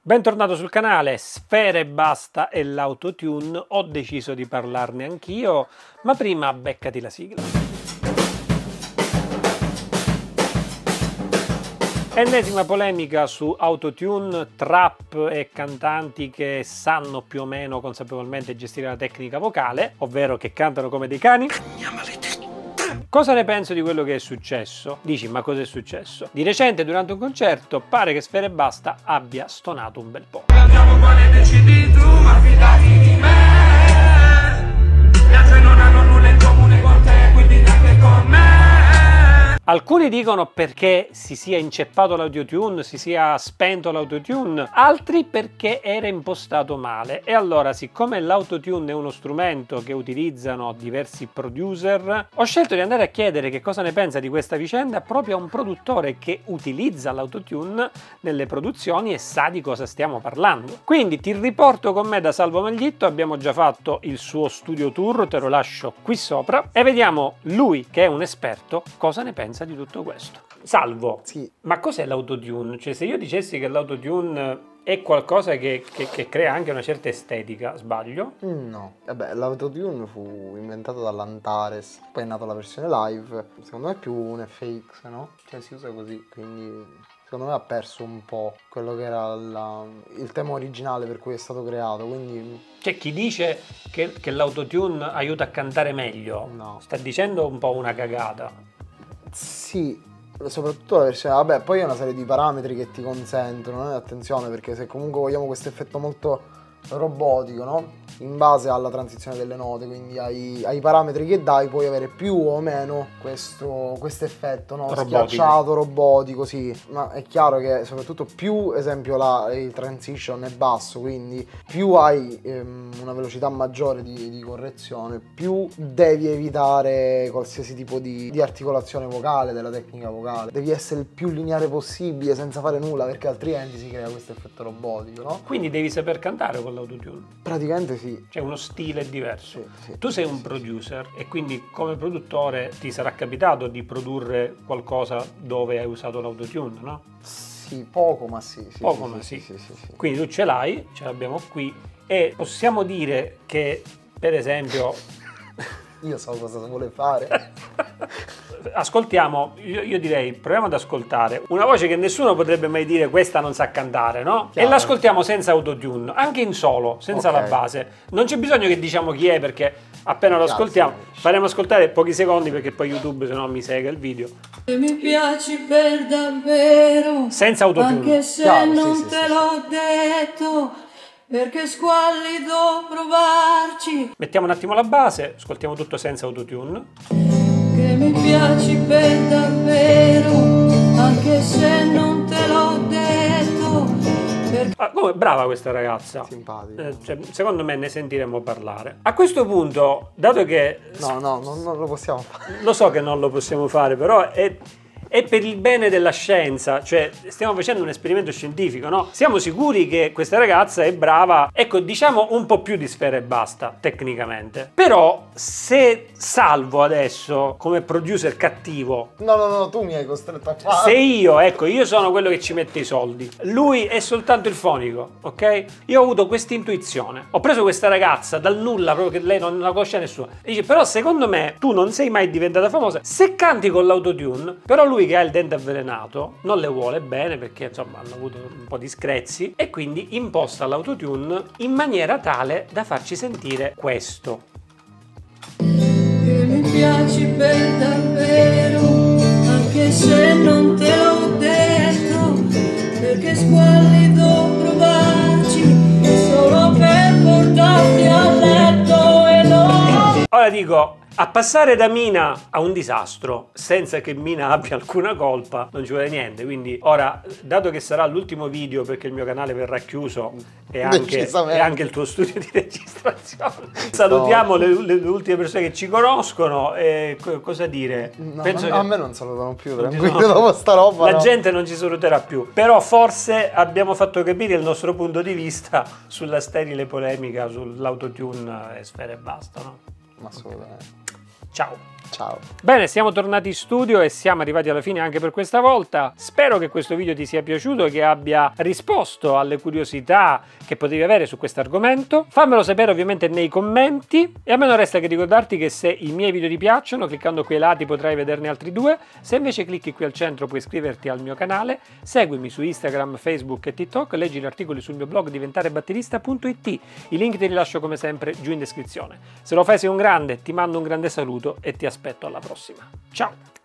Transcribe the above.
Bentornato sul canale. Sfera Ebbasta e l'autotune. Ho deciso di parlarne anch'io, ma prima beccati la sigla. Ennesima polemica su autotune, trap e cantanti che sanno più o meno consapevolmente gestire la tecnica vocale, ovvero che cantano come dei cani. Cosa ne penso di quello che è successo? Dici, ma cosa è successo? Di recente, durante un concerto, pare che Sfera Ebbasta abbia stonato un bel po'. Andiamo quale decidi tu, ma fidati di me. Gli altri non hanno nulla in comune con te, quindi neanche con me. Alcuni dicono perché si sia inceppato l'autotune, si sia spento l'autotune, altri perché era impostato male. E allora, siccome l'autotune è uno strumento che utilizzano diversi producer, ho scelto di andare a chiedere che cosa ne pensa di questa vicenda proprio a un produttore che utilizza l'autotune nelle produzioni e sa di cosa stiamo parlando. Quindi ti riporto con me da Salvo Maglietto, abbiamo già fatto il suo studio tour, te lo lascio qui sopra, e vediamo lui, che è un esperto, cosa ne pensa di tutto questo. Salvo, sì. Ma cos'è l'autotune? Cioè, se io dicessi che l'autotune è qualcosa che crea anche una certa estetica, sbaglio? No, vabbè, l'autotune fu inventato dall'Antares, poi è nata la versione live, secondo me è più un FX, no? Cioè si usa così, quindi secondo me ha perso un po' quello che era il tema originale per cui è stato creato, quindi... C'è chi dice che l'autotune aiuta a cantare meglio, No. sta dicendo un po' una cagata. Sì, soprattutto la versione, vabbè, poi è una serie di parametri che ti consentono, attenzione, perché se comunque vogliamo questo effetto molto robotico, no? In base alla transizione delle note, quindi ai parametri che dai puoi avere più o meno questo effetto, no? Robotico. Schiacciato, robotico, sì. Ma è chiaro che soprattutto più, esempio, il transition è basso, quindi più hai una velocità maggiore di correzione, più devi evitare qualsiasi tipo di articolazione vocale, della tecnica vocale. Devi essere il più lineare possibile senza fare nulla, perché altrimenti si crea questo effetto robotico, no? Quindi devi saper cantare con l'autotune. Praticamente sì. C'è uno stile diverso. Sì. Tu sei un producer e quindi come produttore ti sarà capitato di produrre qualcosa dove hai usato l'autotune, no? Sì, poco ma sì. Poco ma sì. Quindi tu ce l'hai, ce l'abbiamo qui e possiamo dire che, per esempio... Io so cosa vuole fare. Ascoltiamo, io direi, proviamo ad ascoltare una voce che nessuno potrebbe mai dire questa non sa cantare, no? Chiaro. E l'ascoltiamo senza autotune, anche in solo, senza la base. Non c'è bisogno che diciamo chi è, perché appena lo ascoltiamo, faremo ascoltare pochi secondi perché poi YouTube se no mi sega il video. E mi piaci per davvero, senza autotune. Anche se Chiaro, non sì, te l'ho detto, perché squallido provarci. Mettiamo un attimo la base, ascoltiamo tutto senza autotune. Che mi piaci per davvero, anche se non te l'ho detto. Come brava questa ragazza. Simpatica. Cioè, secondo me ne sentiremo parlare. A questo punto, dato che... No, non lo possiamo fare. Lo so che non lo possiamo fare, però è per il bene della scienza, cioè stiamo facendo un esperimento scientifico, no? Siamo sicuri che questa ragazza è brava, ecco, diciamo un po' più di Sfera Ebbasta, tecnicamente. Però, se Salvo adesso, come producer cattivo... No, tu mi hai costretto a fare. Se io sono quello che ci mette i soldi, lui è soltanto il fonico, ok? Io ho avuto questa intuizione, ho preso questa ragazza dal nulla, proprio che lei non la conosce nessuno, e dice, però secondo me tu non sei mai diventata famosa, se canti con l'autotune, però lui che ha il dente avvelenato non le vuole bene perché insomma hanno avuto un po' di screzi e quindi imposta l'autotune in maniera tale da farci sentire questo. Che mi piaci per davvero, anche se non te l'ho detto, perché squallido provarci solo per portarti a letto e no. Ora dico, a passare da Mina a un disastro senza che Mina abbia alcuna colpa non ci vuole niente, quindi ora, dato che sarà l'ultimo video perché il mio canale verrà chiuso e anche il tuo studio di registrazione, salutiamo le ultime persone che ci conoscono e cosa dire? No, Penso a me non salutano più, tranquillo, dopo sta roba. La gente non ci saluterà più, però forse abbiamo fatto capire il nostro punto di vista sulla sterile polemica sull'autotune e Sfera Ebbasta, no? Assolutamente. Ciao. Ciao. Bene, siamo tornati in studio e siamo arrivati alla fine anche per questa volta. Spero che questo video ti sia piaciuto e che abbia risposto alle curiosità che potevi avere su questo argomento. Fammelo sapere ovviamente nei commenti e a me non resta che ricordarti che se i miei video ti piacciono, cliccando qui ai lati potrai vederne altri 2. Se invece clicchi qui al centro puoi iscriverti al mio canale, seguimi su Instagram, Facebook e TikTok, leggi gli articoli sul mio blog diventarebatterista.it. I link te li lascio come sempre giù in descrizione. Se lo fai sei un grande, ti mando un grande saluto e ti aspetto alla prossima. Ciao!